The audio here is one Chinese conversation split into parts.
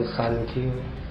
山丘。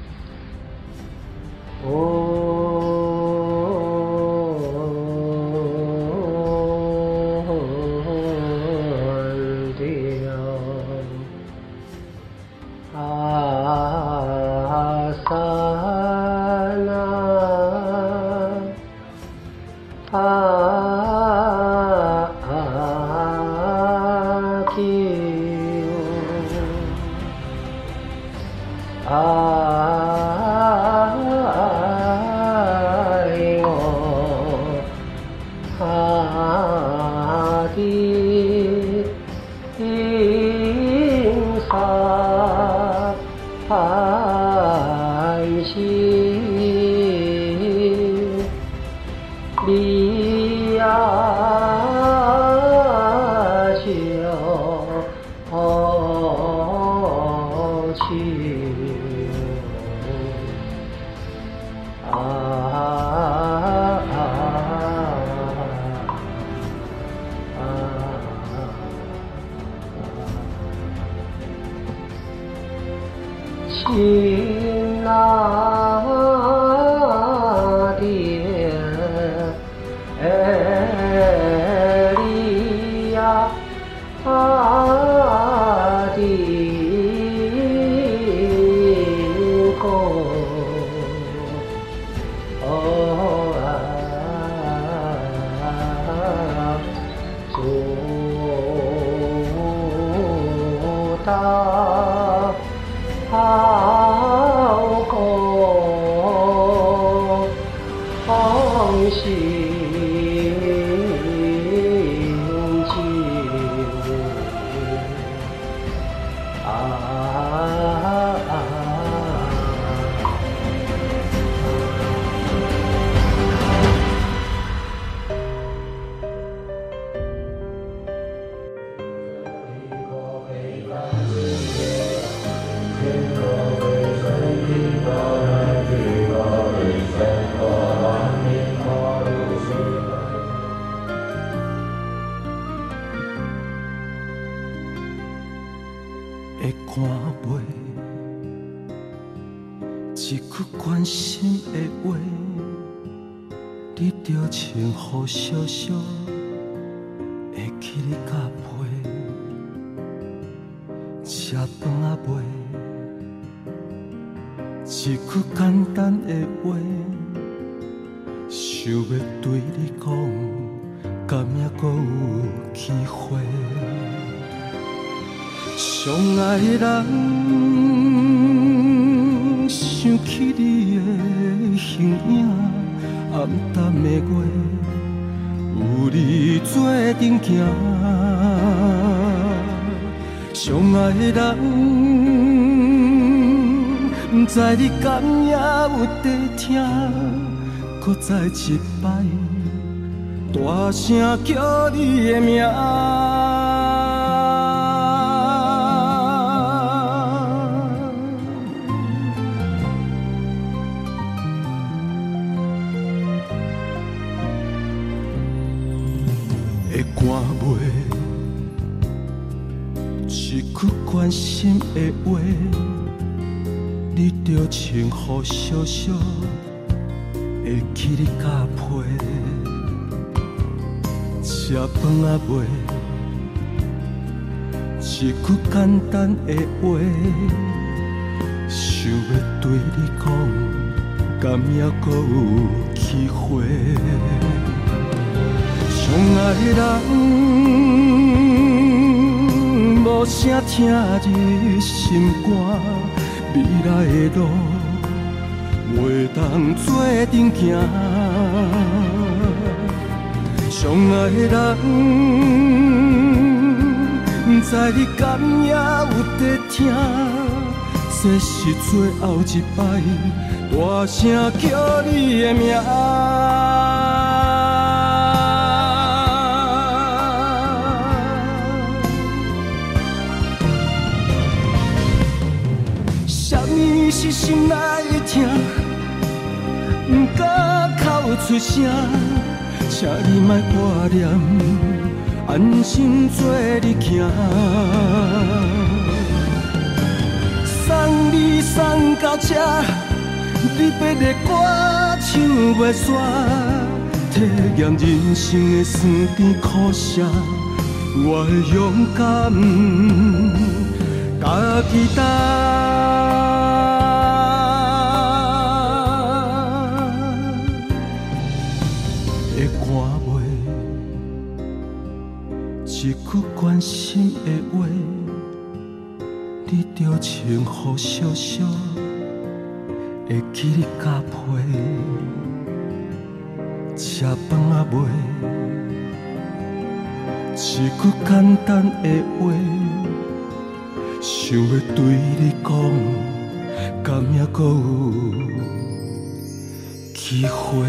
亲爱的你呀，的公，祝大好公行久的歌袂，一句关心的话，你着穿好小小，会记你甲陪，吃饭仔袂，一句简单的话，想要对你讲，敢也搁有机会。相爱的人，想起你的形影，暗淡的月，有你做阵行。相爱的人，不知你敢也有在听，搁再一摆，大声叫你的名。的歌袂，一句关心的话，你着穿好小小，会记你甲陪，吃饭仔袂，一句简单的话，想要对你讲，敢也搁有机会。相爱的人，无声听你心肝，未来的路袂当做阵行。相爱的人，不知你敢也有在听，这是最后一摆，大声叫你的名。是心内的痛，不敢口出声，请你莫挂念，安心做你行。三送你送到这，你要的歌唱袂煞，体验人生的酸甜苦涩，我会勇敢家己担。的歌袂一句关心的话。你着穿好小小，会记你加被，吃饭啊袂，一句简单的话，想要对你讲，敢也搁有机会。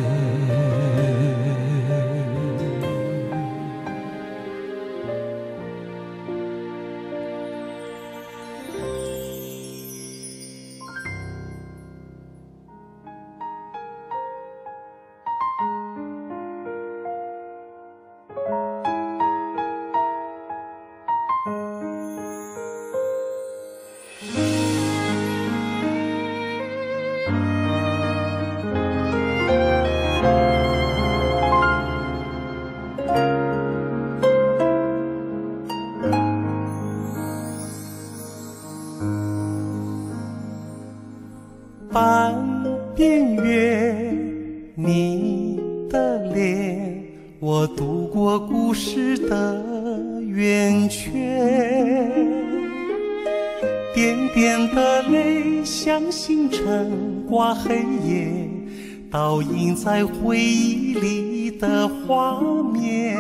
半边月，你的脸，我度过故事的圆圈。点点的泪像星辰挂黑夜，倒映在回忆里的画面。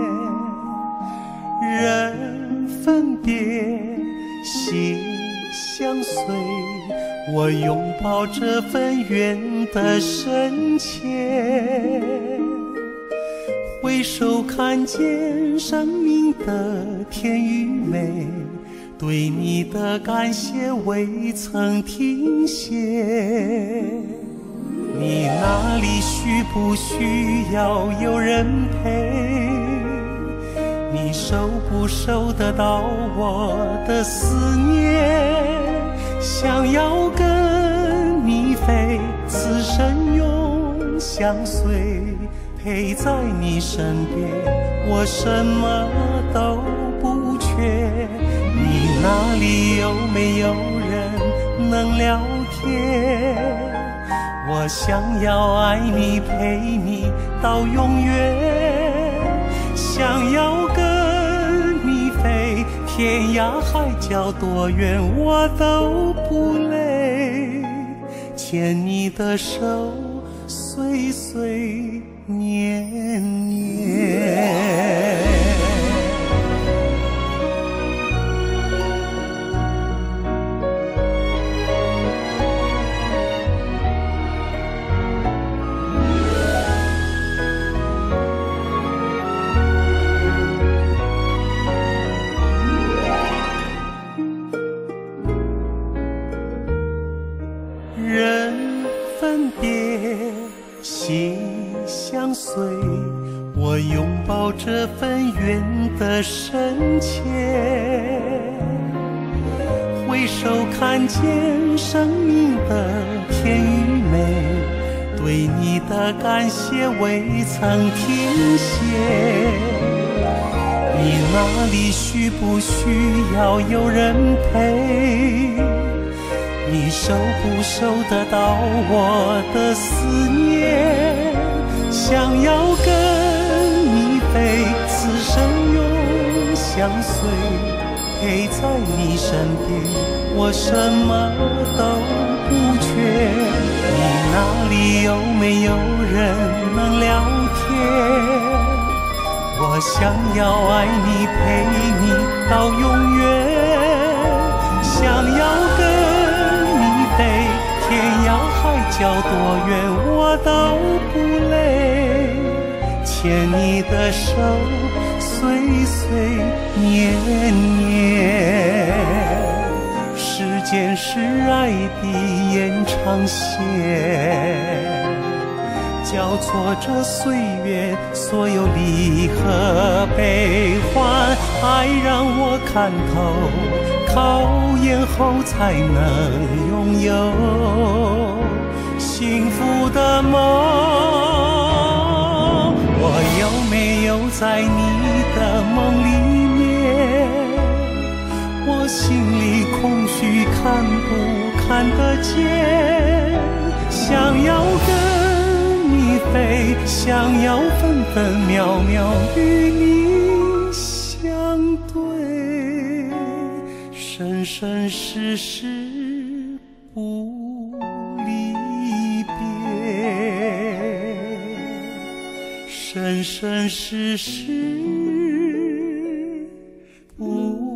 人分别，心相随，我拥抱这份缘的深切，回首看见生命的甜与美，对你的感谢未曾停歇。你那里需不需要有人陪？你收不收得到我的思念？想要跟你飞，此生永相随，陪在你身边，我什么都不缺。你那里有没有人能聊天？我想要爱你，陪你到永远。想要跟你飞，天涯海角多远我都不累，牵你的手岁岁年年。分别，心相随，我拥抱这份缘的深切。回首看见生命的甜与美，对你的感谢未曾停歇。你那里需不需要有人陪？你收不收得到我的思念？想要跟你飞，此生永相随，陪在你身边，我什么都不缺。你那里有没有人能聊天？我想要爱你，陪你到永远。想要跟你飞，天涯海角多远我都不累，牵你的手岁岁年年。时间是爱的延长线，交错着岁月所有离合悲欢，爱让我看透考验后才能拥有幸福的梦。我有没有在你的梦里面？我心里空虚，看不看得见？想要跟你飞，想要分分秒秒与你相对，生生世世不离别，生生世世不